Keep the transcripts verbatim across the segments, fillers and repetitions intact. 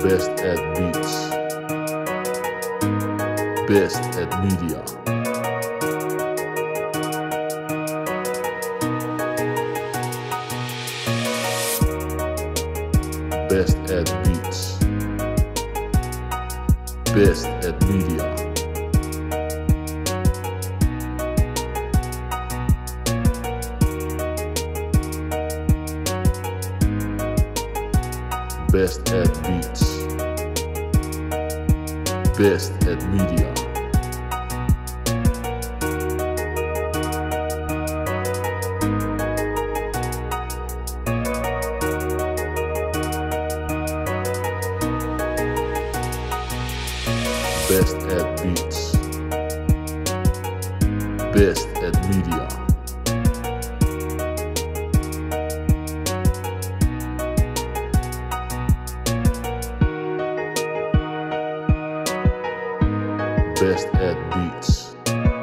Best at beats. Best at media. Best at beats. Best at media. Best at beats. Best at media. Best at beats. Best at media. Best at beats.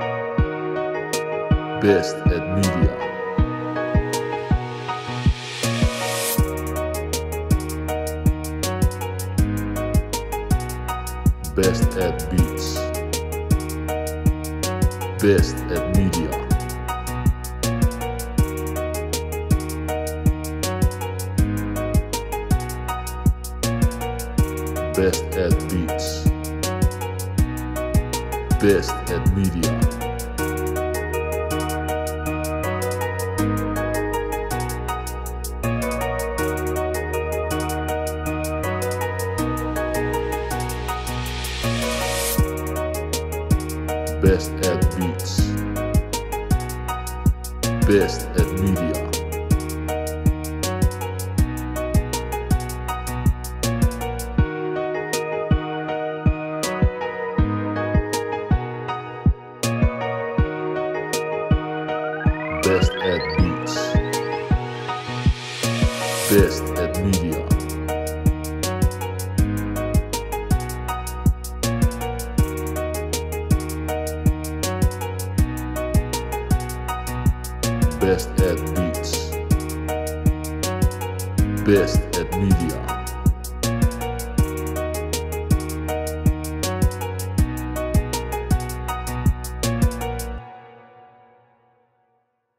Best at media. Best at beats. Best at media. Best at beats. Best at media. Best at beats. Best at media. Best at beats. Best at media. Best at beats. Best at media.